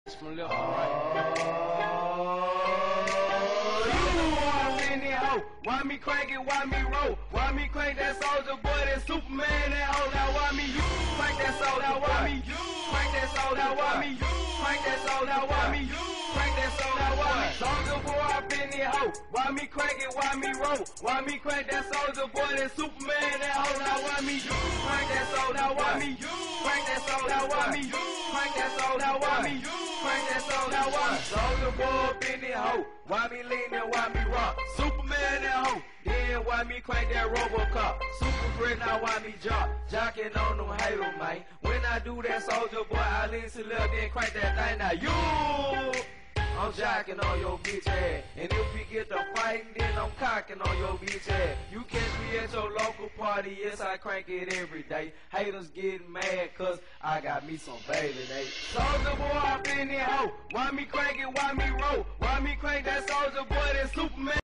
From left to right. You in the hoe. Why me crank it? Why me roll? Why me crank that soldier boy? That Superman, that hoe. Now why me you crank that soldier? Now why me you crank that soldier? Now why me you crank that soldier? Now why me you crank that soldier? Now why me soldier boy up in the hoe? Why me crank it? Why me roll? Why me crank that soldier boy? That Superman, that hoe. Now why me you crank that soldier? Now why me you crank that soldier? Now why me you crank that soldier? Now why me you crank that soldier? Now why me soldier boy up in the hoe? Why me lean and why me rock? Superman that hoe. Then why me crank that Robocop? Super friend, now why me jocking on them haters, man. When I do that soldier boy, I lean to left then crank that thing. Now you, I'm jocking on your bitch ass. And if we get to fighting, then I'm cocking on your bitch ass. You catch me at your local party, yes, I crank it every day. Haters getting mad cause I got me some baby day. Soldier boy up in the hoe. Why me crank it? Why me roll? Why me crank that soldier boy? That Superman.